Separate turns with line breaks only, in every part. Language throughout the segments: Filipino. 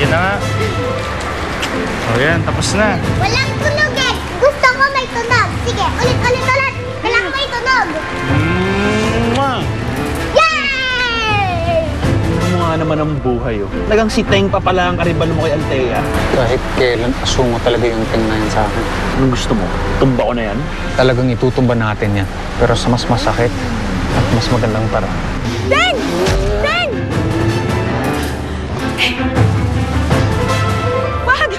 Sige na nga. O yan, tapos na.
Walang tunog eh. Gusto ko may tunog. Sige, ulit. Kailangan may tunog. Yay!
Ano nga naman ang buhay, oh. Talagang si Teng pa pala ang karibal mo kay Althea.
Kahit kailan, asumo talaga yung Teng na yan sa akin.
Anong gusto mo? Tumba ko na yan?
Talagang itutumba natin yan. Pero sa mas masakit at mas magandang paraan.
Teng! Teng! Wag!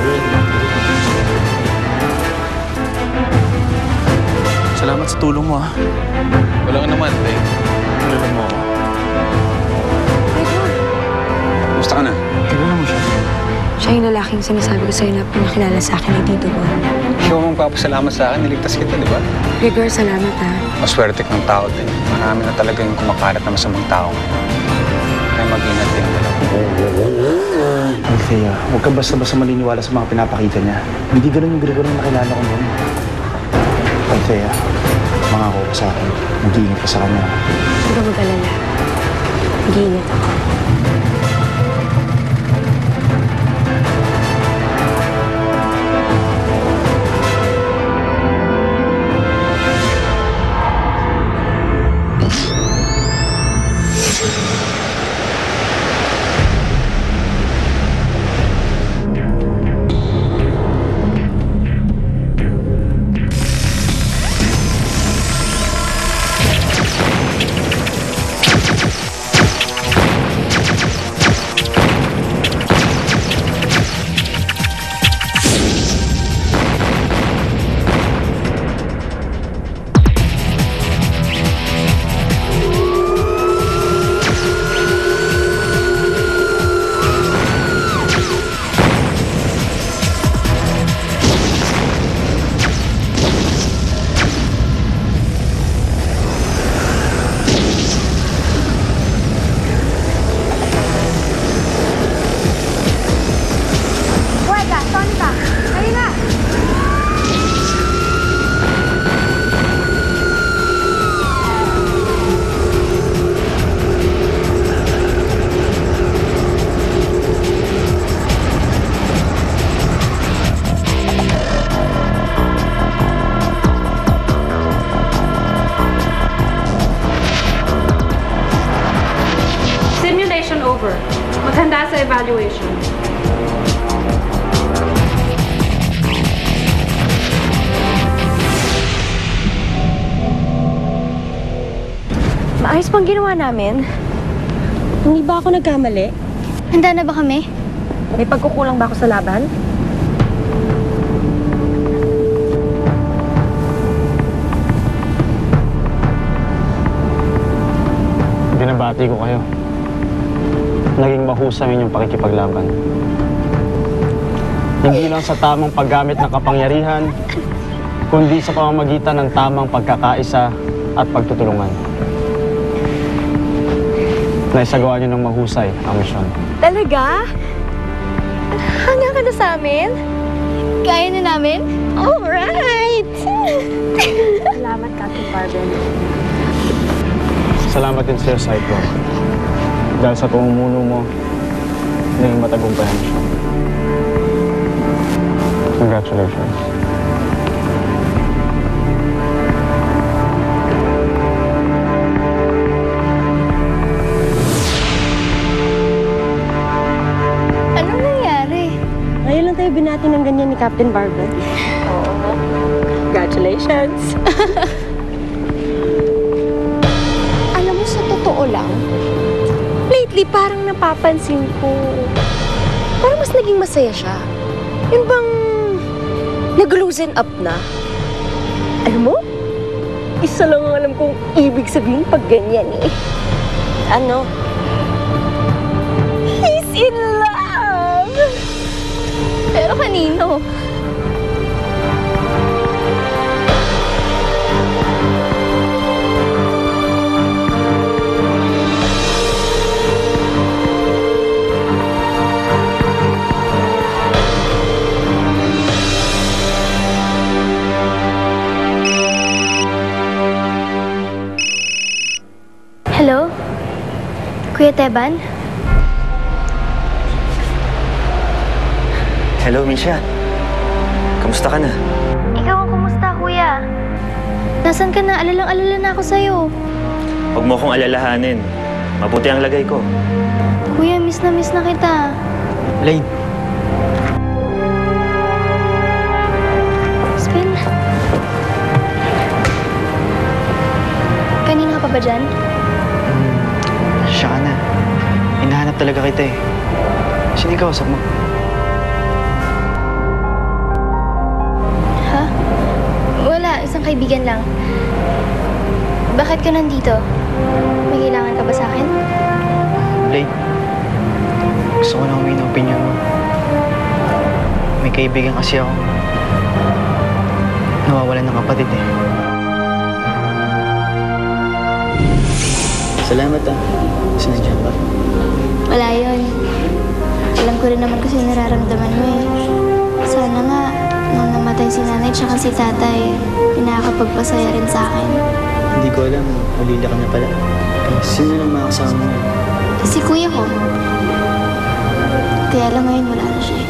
Salamat sa tulong mo, ha.
Wala ka naman, Teng.
Tulungan mo ako.
Gusto ka na?
Kilala mo siya.
Siya yung lalaking sinasabi ko sa'yo na pinakilala sa akin ni Tito Bon.
Ikaw mong papasalamat sa akin, niligtas kita, di ba?
Rigor, salamat ha.
Maswerte kang tao din. Marami na talaga yung kumakalat na masamang tao. Kaya mag-ingat din talaga.
Althea, huwag ka basta-basta maliniwala sa mga pinapakita niya. Hindi ganun yung Gregor na nakilala ko noon. Althea, mangako ka sa akin. Mag-iingat ka sa kanya.
Huwag ka mag-alala. Mag-iingat ako.
Over. Maghanda sa evaluation.
Maayos pang ginawa namin. Hindi ba ako nagkamali?
Handa na ba kami?
May pagkukulang ba ako sa laban?
Binabati ko kayo. Naging mahusay yung pakikipaglaban. Hindi lang sa tamang paggamit ng kapangyarihan, kundi sa pamamagitan ng tamang pagkakaisa at pagtutulungan. Naisagawa niyo ng mahusay ang misyon.
Talaga? Hanga ka na sa amin?
Kaya na namin? Alright!
Salamat, Captain Barbell.
Salamat din sa'yo, Cyclone. Dahil sa pamumuno mo, naging matagumpayan siya. Congratulations.
Anong nangyari?
Ngayon lang tayo binati ng ganyan ni Captain Barbell. Oo. Congratulations!
Alam mo, sa totoo lang,
Lately, parang napapansin ko, parang mas naging masaya siya. Yun bang nag-loosen up na? Alam mo, isa lang ang alam kong ibig sabihin pag ganyan eh. Ano? He's in love!
pero kanino? Hello? Kuya Teban?
Hello, Misha. Kamusta ka na?
Ikaw ang kumusta, kuya? Nasaan ka na? Alalang-alala na ako sa'yo.
Huwag mo akong alalahanin. Mabuti ang lagay ko.
Kuya, miss na kita.
Blade,
Spin. Kanina ka pa ba dyan?
siya ka na. Hinahanap talaga kita eh. Sino ikaw, kausap mo?
Ha? Wala, isang kaibigan lang. Bakit ka nandito? May kailangan ka ba sa akin?
Blade, gusto ko na humingi ng opinion mo. May kaibigan kasi ako. Nawawalan ng kapatid eh. Salamat ah. Sinadyan ka.
Wala yun. Alam ko rin naman kasi nararamdaman mo eh. Sana nga, nung namatay si nanay tsaka si tatay, pinakapagpasaya rin sa akin.
Hindi ko alam, ulila ka na pala. Sino lang makasama mo?
Si kuya ko. Kaya lang ngayon wala na siya.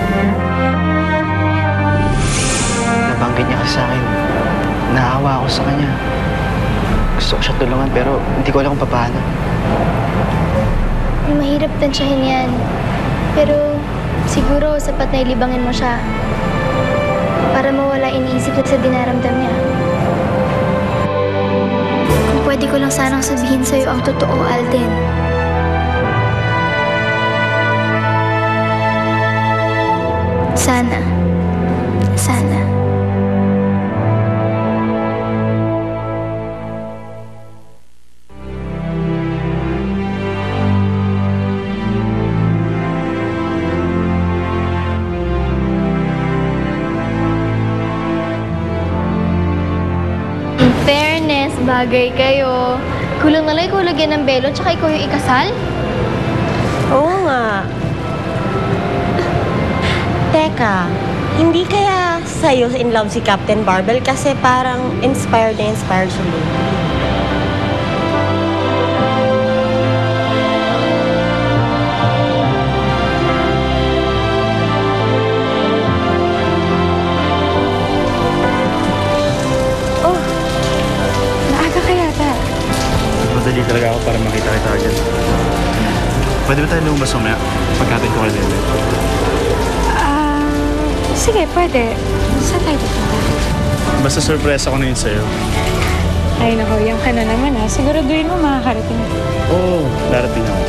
Nabanggit niya kasi sa akin. Naawa ako sa kanya. Gusto ko siya tulungan pero hindi ko alam kung paano.
Mahirap tansyahin yan. Pero siguro sapat na ilibangin mo siya. Para mawala iniisip na sa dinaramdam niya. Kung pwede ko lang sanang sabihin sa'yo ang totoo, Alden. Sana. Sana. In fairness, bagay kayo. Kulang na lang ikaw lagyan ng belo, tsaka ikaw yung ikasal?
Oo nga. Teka, hindi kaya sa'yo in love si Captain Barbell kasi parang inspired siya lately.
Oh, maaga ka yata.
Madali talaga ako para makita kita agad. Pwede ba tayo lumabas mamaya? Pagkatid ko kay Lele.
Sige, pwede. Saan tayo pupunta?
Basta surprise ako na yun sa'yo.
Ay, nako, yan ka na naman ha. Siguraduhin mo makakarating.
Oo, darating ako.